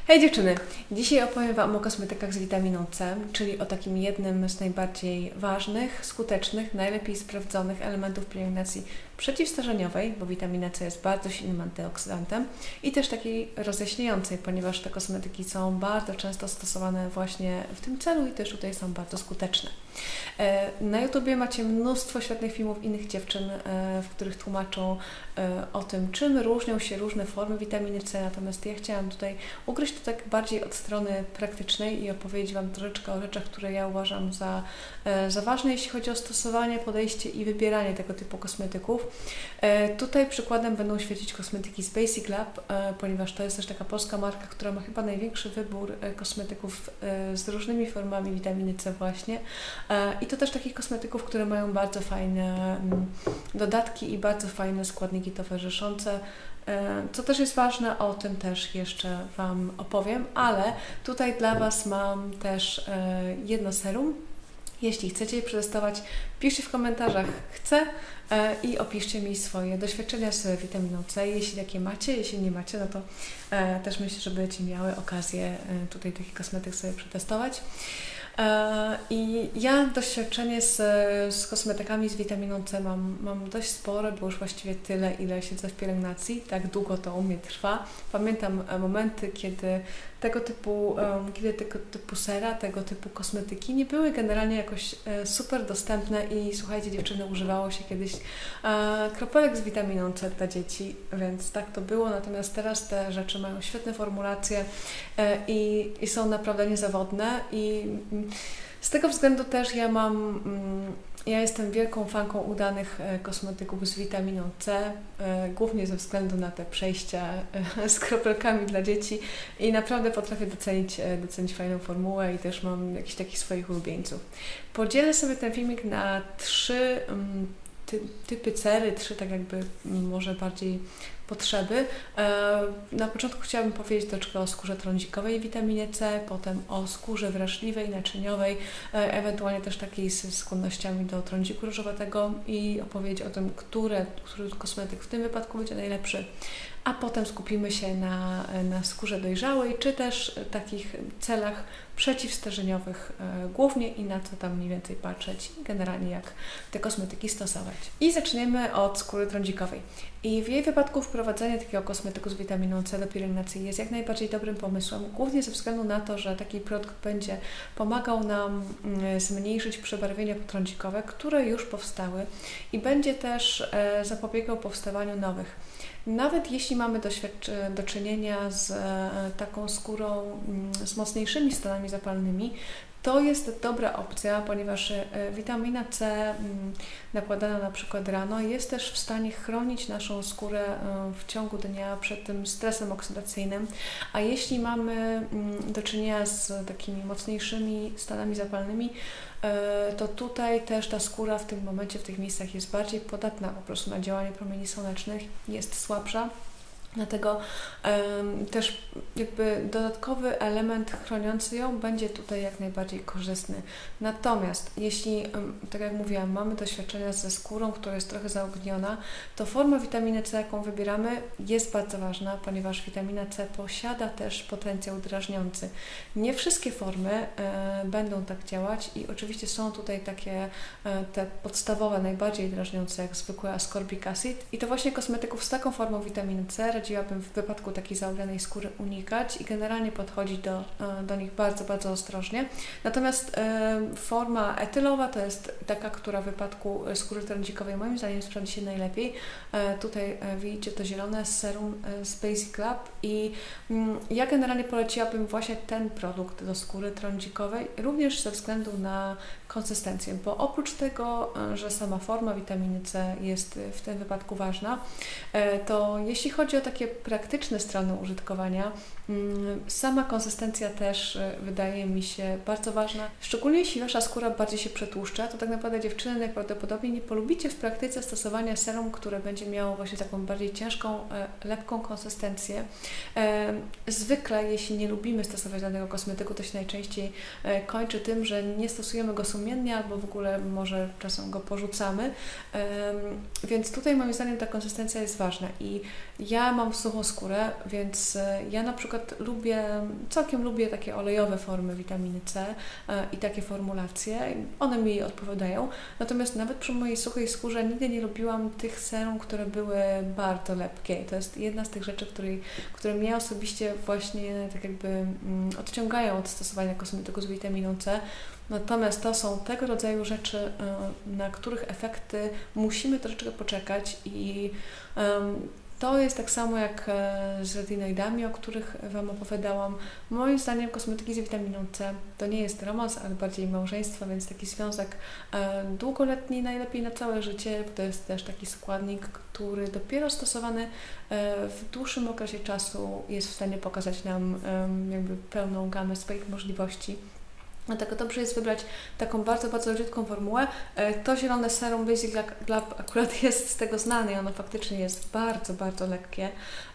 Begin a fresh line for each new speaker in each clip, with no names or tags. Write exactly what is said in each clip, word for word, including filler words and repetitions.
Hej dziewczyny! Dzisiaj opowiem Wam o kosmetykach z witaminą C, czyli o takim jednym z najbardziej ważnych, skutecznych, najlepiej sprawdzonych elementów pielęgnacji przeciwstarzeniowej, bo witamina C jest bardzo silnym antyoksydantem i też takiej rozjaśniającej, ponieważ te kosmetyki są bardzo często stosowane właśnie w tym celu i też tutaj są bardzo skuteczne. Na YouTubie macie mnóstwo świetnych filmów innych dziewczyn, w których tłumaczą o tym, czym różnią się różne formy witaminy C, natomiast ja chciałam tutaj ugryźć to tak bardziej od strony praktycznej i opowiedzieć Wam troszeczkę o rzeczach, które ja uważam za, za ważne, jeśli chodzi o stosowanie, podejście i wybieranie tego typu kosmetyków. Tutaj przykładem będą świecić kosmetyki z Basic Lab, ponieważ to jest też taka polska marka, która ma chyba największy wybór kosmetyków z różnymi formami witaminy C właśnie. I to też takich kosmetyków, które mają bardzo fajne dodatki i bardzo fajne składniki towarzyszące. Co też jest ważne, o tym też jeszcze Wam opowiem, ale tutaj dla Was mam też jedno serum. Jeśli chcecie je przetestować, piszcie w komentarzach chcę i opiszcie mi swoje doświadczenia z witaminą C. Jeśli takie macie, jeśli nie macie, no to też myślę, że będziecie miały okazję tutaj taki kosmetyk sobie przetestować. I ja doświadczenie z, z kosmetykami z witaminą C mam, mam dość spore, bo już właściwie tyle, ile siedzę w pielęgnacji, tak długo to u mnie trwa. Pamiętam momenty, kiedy tego typu, kiedy tego typu sera, tego typu kosmetyki nie były generalnie jakoś super dostępne i słuchajcie dziewczyny, używało się kiedyś kropelek z witaminą C dla dzieci, więc tak to było, natomiast teraz te rzeczy mają świetne formulacje i, i są naprawdę niezawodne i z tego względu też ja mam, ja jestem wielką fanką udanych kosmetyków z witaminą C, głównie ze względu na te przejścia z kropelkami dla dzieci i naprawdę potrafię docenić, docenić fajną formułę i też mam jakichś takich swoich ulubieńców. Podzielę sobie ten filmik na trzy ty, typy cery, trzy tak jakby może bardziej potrzeby. Na początku chciałabym powiedzieć troszkę o skórze trądzikowej witaminie C, potem o skórze wrażliwej, naczyniowej, ewentualnie też takiej z skłonnościami do trądziku różowatego i opowiedzieć o tym, które, który kosmetyk w tym wypadku będzie najlepszy, a potem skupimy się na, na skórze dojrzałej, czy też takich celach przeciwstarzeniowych e, głównie i na co tam mniej więcej patrzeć i generalnie jak te kosmetyki stosować. I zaczniemy od skóry trądzikowej. I w jej wypadku wprowadzenie takiego kosmetyku z witaminą C do pielęgnacji jest jak najbardziej dobrym pomysłem, głównie ze względu na to, że taki produkt będzie pomagał nam mm, zmniejszyć przebarwienia trądzikowe, które już powstały i będzie też e, zapobiegał powstawaniu nowych. Nawet jeśli mamy do czynienia z e, taką skórą m, z mocniejszymi stanami zapalnymi, to jest dobra opcja, ponieważ e, witamina C m, nakładana na przykład rano jest też w stanie chronić naszą skórę e, w ciągu dnia przed tym stresem oksydacyjnym, a jeśli mamy m, do czynienia z takimi mocniejszymi stanami zapalnymi, e, to tutaj też ta skóra w tym momencie, w tych miejscach jest bardziej podatna po prostu na działanie promieni słonecznych, jest słabsza. Dlatego um, też jakby dodatkowy element chroniący ją będzie tutaj jak najbardziej korzystny. Natomiast jeśli, um, tak jak mówiłam, mamy doświadczenia ze skórą, która jest trochę zaogniona, to forma witaminy C, jaką wybieramy, jest bardzo ważna, ponieważ witamina C posiada też potencjał drażniący. Nie wszystkie formy e, będą tak działać i oczywiście są tutaj takie e, te podstawowe, najbardziej drażniące, jak zwykły ascorbic acid i to właśnie kosmetyków z taką formą witaminy C radziłabym w wypadku takiej zaognionej skóry unikać i generalnie podchodzić do, do nich bardzo, bardzo ostrożnie. Natomiast e, forma etylowa to jest taka, która w wypadku skóry trądzikowej moim zdaniem sprawdzi się najlepiej. E, tutaj e, widzicie to zielone serum e, z Basic Lab i mm, ja generalnie poleciłabym właśnie ten produkt do skóry trądzikowej, również ze względu na konsystencję, bo oprócz tego, że sama forma witaminy C jest w tym wypadku ważna, e, to jeśli chodzi o takie praktyczne strony użytkowania, sama konsystencja też wydaje mi się bardzo ważna. Szczególnie jeśli Wasza skóra bardziej się przetłuszcza, to tak naprawdę dziewczyny najprawdopodobniej nie polubicie w praktyce stosowania serum, które będzie miało właśnie taką bardziej ciężką, lepką konsystencję. Zwykle, jeśli nie lubimy stosować danego kosmetyku, to się najczęściej kończy tym, że nie stosujemy go sumiennie albo w ogóle może czasem go porzucamy. Więc tutaj moim zdaniem ta konsystencja jest ważna i ja mam mam suchą skórę, więc ja na przykład lubię, całkiem lubię takie olejowe formy witaminy C i takie formulacje. One mi odpowiadają. Natomiast nawet przy mojej suchej skórze nigdy nie lubiłam tych serum, które były bardzo lepkie. To jest jedna z tych rzeczy, której, które mnie osobiście właśnie tak jakby mm, odciągają od stosowania kosmetyku z witaminą C. Natomiast to są tego rodzaju rzeczy, na których efekty musimy troszeczkę poczekać i um, to jest tak samo jak z retinoidami, o których Wam opowiadałam. Moim zdaniem kosmetyki z witaminą C to nie jest romans, ale bardziej małżeństwo, więc taki związek długoletni, najlepiej na całe życie. To jest też taki składnik, który dopiero stosowany w dłuższym okresie czasu jest w stanie pokazać nam jakby pełną gamę swoich możliwości. Dlatego dobrze jest wybrać taką bardzo, bardzo leciutką formułę. To zielone serum Basic Lab akurat jest z tego znane i ono faktycznie jest bardzo, bardzo lekkie.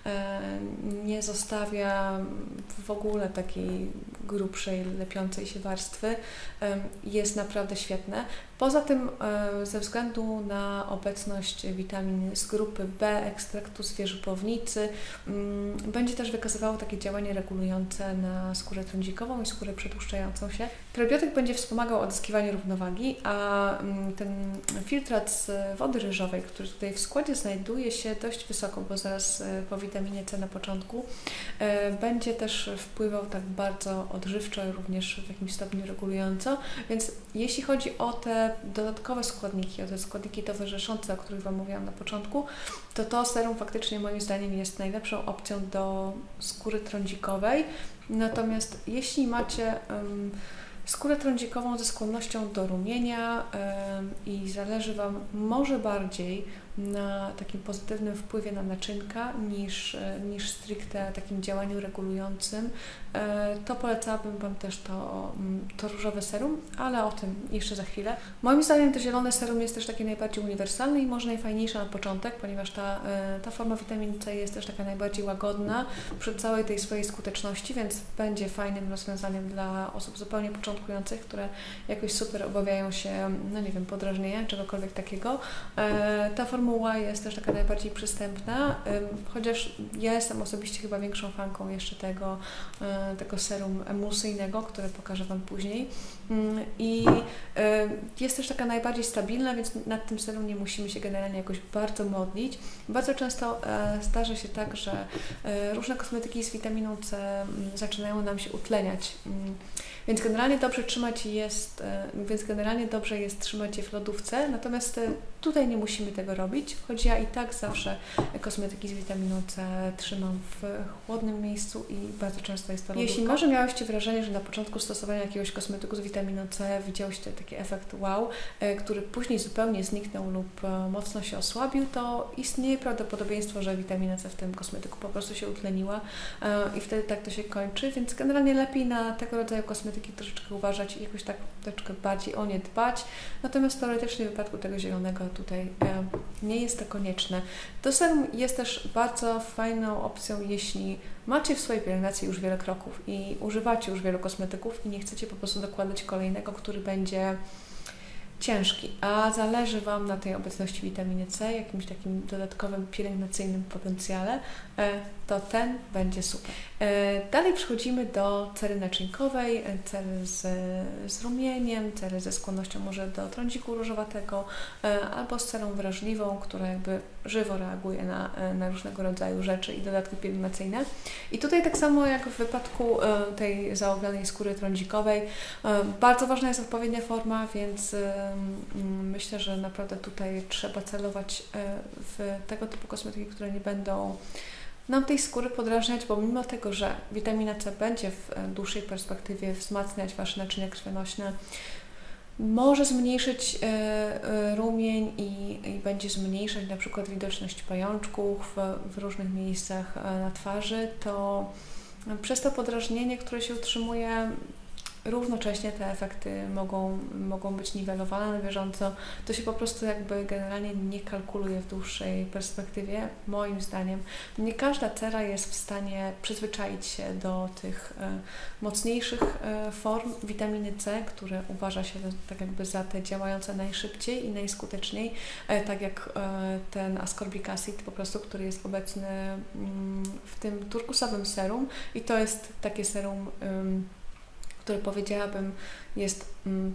Nie zostawia w ogóle takiej grubszej, lepiącej się warstwy. Jest naprawdę świetne. Poza tym ze względu na obecność witamin z grupy B, ekstraktu zwierzopłownicy, będzie też wykazywało takie działanie regulujące na skórę trądzikową i skórę przetłuszczającą się. Prebiotyk będzie wspomagał odzyskiwanie równowagi, a ten filtrat z wody ryżowej, który tutaj w składzie znajduje się dość wysoko, bo zaraz po witaminie C na początku, będzie też wpływał tak bardzo odżywczo, również w jakimś stopniu regulująco, więc jeśli chodzi o te dodatkowe składniki, o te składniki towarzyszące, o których Wam mówiłam na początku, to to serum faktycznie moim zdaniem jest najlepszą opcją do skóry trądzikowej. Natomiast jeśli macie um, skórę trądzikową ze skłonnością do rumienia um, i zależy Wam może bardziej na takim pozytywnym wpływie na naczynka niż, niż stricte takim działaniu regulującym, to polecałabym Wam też to, to różowe serum, ale o tym jeszcze za chwilę. Moim zdaniem to zielone serum jest też takie najbardziej uniwersalne i może najfajniejsze na początek, ponieważ ta, ta forma witaminy C jest też taka najbardziej łagodna przy całej tej swojej skuteczności, więc będzie fajnym rozwiązaniem dla osób zupełnie początkujących, które jakoś super obawiają się, no nie wiem, podrażnienia, czegokolwiek takiego. Ta formuła jest też taka najbardziej przystępna, chociaż ja jestem osobiście chyba większą fanką jeszcze tego, tego serum emulsyjnego, które pokażę Wam później. I jest też taka najbardziej stabilna, więc nad tym serum nie musimy się generalnie jakoś bardzo modlić. Bardzo często zdarza się tak, że różne kosmetyki z witaminą C zaczynają nam się utleniać. Więc generalnie dobrze trzymać jest, więc generalnie dobrze jest trzymać je w lodówce, natomiast tutaj nie musimy tego robić, choć ja i tak zawsze kosmetyki z witaminą C trzymam w chłodnym miejscu i bardzo często jest to lodówka. Jeśli może miałyście wrażenie, że na początku stosowania jakiegoś kosmetyku z witaminą C widziałyście taki efekt wow, który później zupełnie zniknął lub mocno się osłabił, to istnieje prawdopodobieństwo, że witamina C w tym kosmetyku po prostu się utleniła i wtedy tak to się kończy, więc generalnie lepiej na tego rodzaju kosmetyki troszeczkę uważać i jakoś tak troszeczkę bardziej o nie dbać. Natomiast teoretycznie w wypadku tego zielonego tutaj e, nie jest to konieczne. To serum jest też bardzo fajną opcją, jeśli macie w swojej pielęgnacji już wiele kroków i używacie już wielu kosmetyków i nie chcecie po prostu dokładać kolejnego, który będzie ciężki, a zależy Wam na tej obecności witaminy C, jakimś takim dodatkowym pielęgnacyjnym potencjale, to ten będzie super. Dalej przechodzimy do cery naczynkowej, cery z, z rumieniem, cery ze skłonnością może do trądziku różowatego, albo z cerą wrażliwą, która jakby żywo reaguje na, na różnego rodzaju rzeczy i dodatki pielęgnacyjne. I tutaj tak samo jak w wypadku tej zaoglonej skóry trądzikowej, bardzo ważna jest odpowiednia forma, więc myślę, że naprawdę tutaj trzeba celować w tego typu kosmetyki, które nie będą nam tej skóry podrażniać, bo mimo tego, że witamina C będzie w dłuższej perspektywie wzmacniać Wasze naczynia krwionośne, może zmniejszyć rumień i, i będzie zmniejszać na przykład widoczność pajączków w, w różnych miejscach na twarzy, to przez to podrażnienie, które się utrzymuje, równocześnie te efekty mogą, mogą być niwelowane na bieżąco. To się po prostu jakby generalnie nie kalkuluje w dłuższej perspektywie, moim zdaniem. Nie każda cera jest w stanie przyzwyczaić się do tych e, mocniejszych e, form witaminy C, które uważa się tak jakby za te działające najszybciej i najskuteczniej, e, tak jak e, ten ascorbic acid po prostu, który jest obecny mm, w tym turkusowym serum i to jest takie serum, ym, które powiedziałabym jest ym,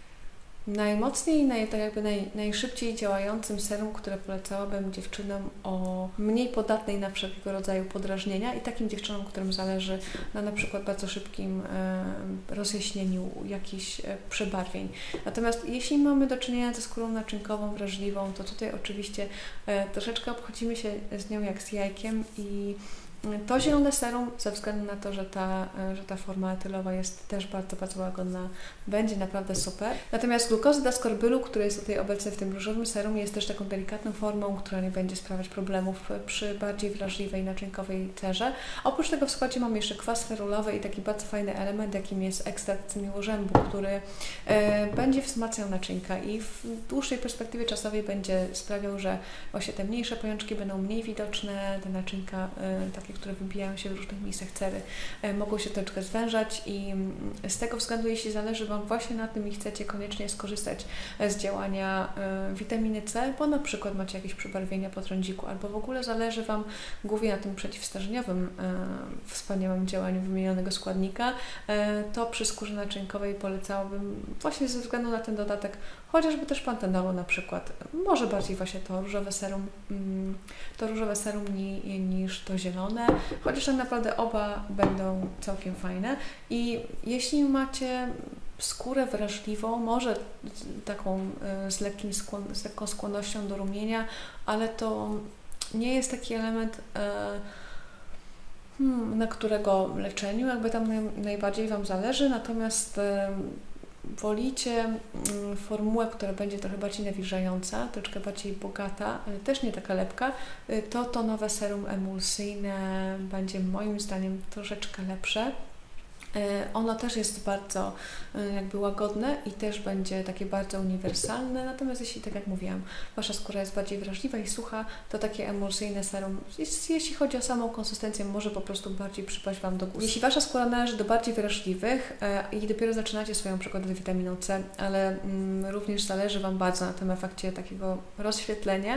najmocniej, naj, tak jakby naj, najszybciej działającym serum, które polecałabym dziewczynom o mniej podatnej na wszelkiego rodzaju podrażnienia i takim dziewczynom, którym zależy na na przykład bardzo szybkim e, rozjaśnieniu jakichś e, przebarwień. Natomiast jeśli mamy do czynienia ze skórą naczynkową, wrażliwą, to tutaj oczywiście e, troszeczkę obchodzimy się z nią jak z jajkiem i to zielone serum, ze względu na to, że ta, że ta forma etylowa jest też bardzo, bardzo łagodna, będzie naprawdę super. Natomiast glukozyda ascorbylu, który jest tutaj obecny w tym różowym serum, jest też taką delikatną formą, która nie będzie sprawiać problemów przy bardziej wrażliwej, naczynkowej cerze. Oprócz tego w składzie mamy jeszcze kwas ferulowy i taki bardzo fajny element, jakim jest ekstrakt miłożębu, który e, będzie wzmacniał naczynka i w dłuższej perspektywie czasowej będzie sprawiał, że właśnie te mniejsze pączki będą mniej widoczne, te naczynka e, takie, które wybijają się w różnych miejscach cery, e, mogą się troszeczkę zwężać i z tego względu, jeśli zależy Wam właśnie na tym i chcecie koniecznie skorzystać z działania e, witaminy C, bo na przykład macie jakieś przebarwienia po trądziku, albo w ogóle zależy Wam głównie na tym przeciwstarzeniowym e, wspaniałym działaniu wymienionego składnika, e, to przy skórze naczynkowej polecałabym właśnie ze względu na ten dodatek chociażby też pantenolu na przykład, może bardziej właśnie to różowe serum, to różowe serum ni, niż to zielone, chociaż tak naprawdę oba będą całkiem fajne i jeśli macie skórę wrażliwą, może taką z, lekkim skłon, z lekką skłonnością do rumienia, ale to nie jest taki element, hmm, na którego leczeniu jakby tam naj, najbardziej Wam zależy, natomiast wolicie formułę, która będzie trochę bardziej nawilżająca, troszkę bardziej bogata, ale też nie taka lepka, to to nowe serum emulsyjne będzie moim zdaniem troszeczkę lepsze. Ono też jest bardzo jakby łagodne i też będzie takie bardzo uniwersalne, natomiast jeśli, tak jak mówiłam, Wasza skóra jest bardziej wrażliwa i sucha, to takie emulsyjne serum, jeśli chodzi o samą konsystencję, może po prostu bardziej przypaść Wam do gustu. Jeśli Wasza skóra należy do bardziej wrażliwych i dopiero zaczynacie swoją przygodę z witaminą C, ale również zależy Wam bardzo na tym efekcie takiego rozświetlenia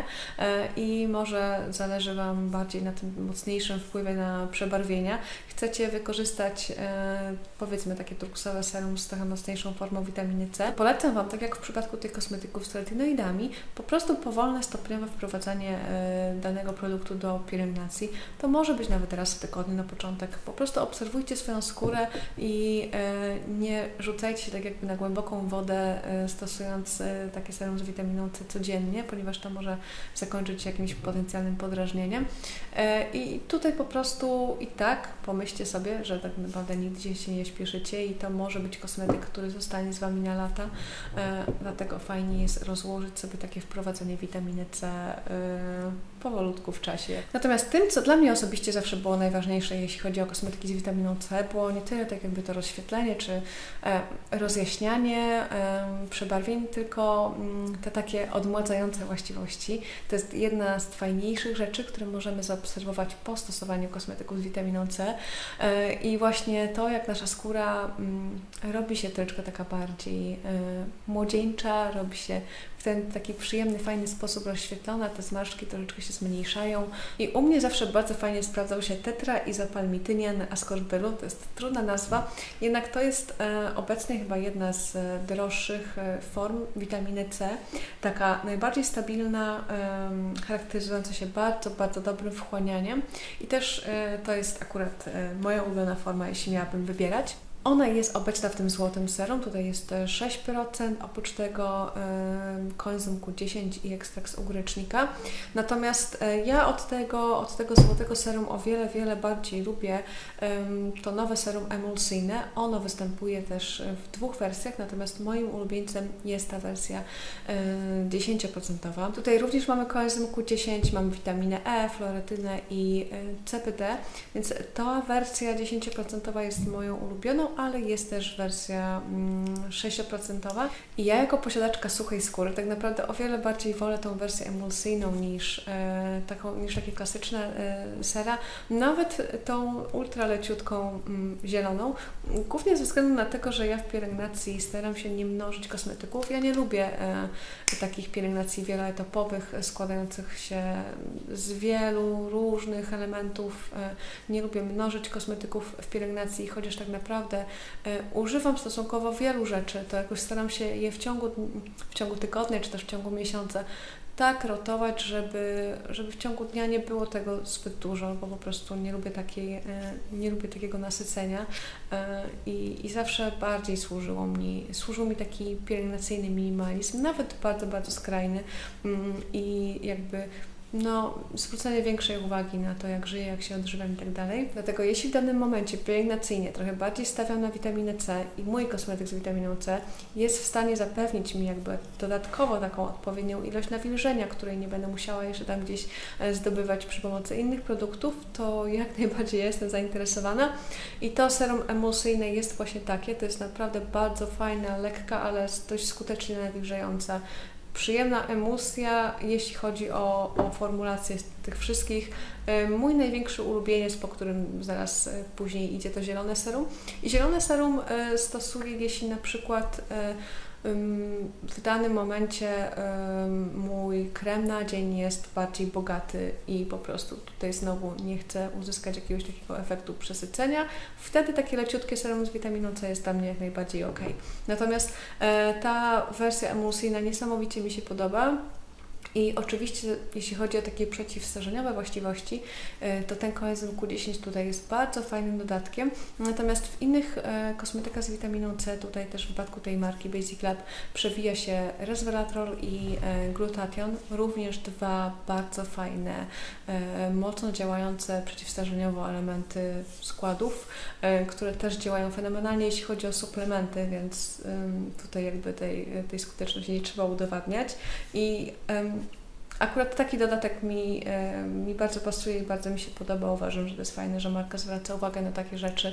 i może zależy Wam bardziej na tym mocniejszym wpływie na przebarwienia, chcecie wykorzystać powiedzmy takie turkusowe serum z trochę mocniejszą formą witaminy C. Polecam Wam, tak jak w przypadku tych kosmetyków z retinoidami, po prostu powolne, stopniowe wprowadzanie e, danego produktu do pielęgnacji. To może być nawet raz w tygodniu na początek. Po prostu obserwujcie swoją skórę i e, nie rzucajcie się tak jakby na głęboką wodę, e, stosując e, takie serum z witaminą C codziennie, ponieważ to może zakończyć się jakimś potencjalnym podrażnieniem. E, I tutaj po prostu i tak pomyślcie sobie, że tak naprawdę nigdy się nie śpieszycie i to może być kosmetyk, który zostanie z Wami na lata, e, dlatego fajnie jest rozłożyć sobie takie wprowadzenie witaminy C e, powolutku w czasie. Natomiast tym, co dla mnie osobiście zawsze było najważniejsze, jeśli chodzi o kosmetyki z witaminą C, było nie tyle tak jakby to rozświetlenie czy e, rozjaśnianie e, przebarwień, tylko m, te takie odmładzające właściwości. To jest jedna z fajniejszych rzeczy, które możemy zaobserwować po stosowaniu kosmetyków z witaminą C e, i właśnie to, jak nasza skóra mm, robi się troszeczkę taka bardziej y, młodzieńcza, robi się w ten taki przyjemny, fajny sposób rozświetlona, te zmarszczki troszeczkę się zmniejszają i u mnie zawsze bardzo fajnie sprawdzał się tetraizopalmitynian ascorbylu, to jest trudna nazwa, jednak to jest e, obecnie chyba jedna z e, droższych e, form witaminy C, taka najbardziej stabilna, e, charakteryzująca się bardzo, bardzo dobrym wchłanianiem i też e, to jest akurat e, moja ulubiona forma, jeśli miałabym wybierać. Ona jest obecna w tym złotym serum, tutaj jest sześć procent, oprócz tego y, koenzym Q dziesięć i ekstrakt z ogrycznika. Natomiast y, ja od tego, od tego złotego serum o wiele, wiele bardziej lubię y, to nowe serum emulsyjne. Ono występuje też w dwóch wersjach, natomiast moim ulubieńcem jest ta wersja y, dziesięć procent. Tutaj również mamy koenzym Q dziesięć, mamy witaminę E, floretynę i y, C P D, więc ta wersja dziesięć procent jest moją ulubioną, ale jest też wersja sześć procent. I ja jako posiadaczka suchej skóry tak naprawdę o wiele bardziej wolę tą wersję emulsyjną niż, e, taką, niż takie klasyczne e, sera. Nawet tą ultra leciutką m, zieloną. Głównie ze względu na to, że ja w pielęgnacji staram się nie mnożyć kosmetyków. Ja nie lubię e, takich pielęgnacji wieloetapowych składających się z wielu różnych elementów. E, nie lubię mnożyć kosmetyków w pielęgnacji, chociaż tak naprawdę e, używam stosunkowo wielu rzeczy. To jakoś staram się je w ciągu, w ciągu tygodnia czy też w ciągu miesiąca tak rotować, żeby, żeby w ciągu dnia nie było tego zbyt dużo, bo po prostu nie lubię, takiej, nie lubię takiego nasycenia i, i zawsze bardziej służyło mi, służył mi taki pielęgnacyjny minimalizm, nawet bardzo, bardzo skrajny i jakby no, zwrócenie większej uwagi na to, jak żyję, jak się odżywiam i tak dalej. Dlatego jeśli w danym momencie pielęgnacyjnie trochę bardziej stawiam na witaminę C i mój kosmetyk z witaminą C jest w stanie zapewnić mi jakby dodatkowo taką odpowiednią ilość nawilżenia, której nie będę musiała jeszcze tam gdzieś zdobywać przy pomocy innych produktów, to jak najbardziej jestem zainteresowana. I to serum emulsyjne jest właśnie takie. To jest naprawdę bardzo fajna, lekka, ale dość skutecznie nawilżająca, przyjemna emulsja, jeśli chodzi o, o formulację tych wszystkich. Mój największy ulubieniec, po którym zaraz później idzie, to zielone serum. I zielone serum stosuję, jeśli na przykład w danym momencie mój krem na dzień jest bardziej bogaty i po prostu tutaj znowu nie chcę uzyskać jakiegoś takiego efektu przesycenia. Wtedy takie leciutkie serum z witaminą C jest dla mnie jak najbardziej ok. Natomiast ta wersja emulsyjna niesamowicie mi się podoba. I oczywiście, jeśli chodzi o takie przeciwstarzeniowe właściwości, to ten koenzym Q dziesięć tutaj jest bardzo fajnym dodatkiem. Natomiast w innych kosmetykach z witaminą C, tutaj też w wypadku tej marki Basic Lab, przewija się resveratrol i glutathion. Również dwa bardzo fajne, mocno działające przeciwstarzeniowo elementy składów, które też działają fenomenalnie, jeśli chodzi o suplementy, więc tutaj jakby tej, tej skuteczności nie trzeba udowadniać. I akurat taki dodatek mi, mi bardzo pasuje i bardzo mi się podoba. Uważam, że to jest fajne, że marka zwraca uwagę na takie rzeczy,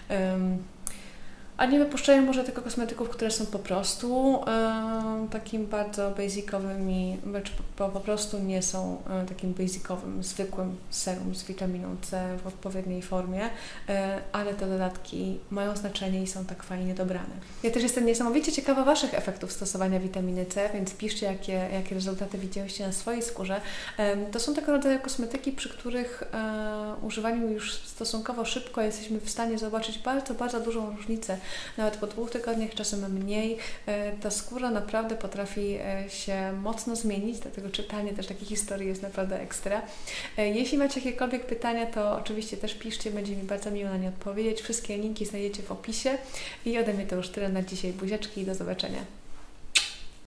a nie wypuszczają może tylko kosmetyków, które są po prostu e, takim bardzo basicowym i po, po prostu nie są e, takim basicowym, zwykłym serum z witaminą C w odpowiedniej formie, e, ale te dodatki mają znaczenie i są tak fajnie dobrane. Ja też jestem niesamowicie ciekawa Waszych efektów stosowania witaminy C, więc piszcie, jakie, jakie rezultaty widziałyście na swojej skórze. E, to są tego rodzaju kosmetyki, przy których e, używaniu już stosunkowo szybko jesteśmy w stanie zobaczyć bardzo, bardzo dużą różnicę. Nawet po dwóch tygodniach, czasem mniej, ta skóra naprawdę potrafi się mocno zmienić, dlatego czytanie też takiej historii jest naprawdę ekstra. Jeśli macie jakiekolwiek pytania, to oczywiście też piszcie, będzie mi bardzo miło na nie odpowiedzieć. Wszystkie linki znajdziecie w opisie i ode mnie to już tyle na dzisiaj. Buziaczki i do zobaczenia.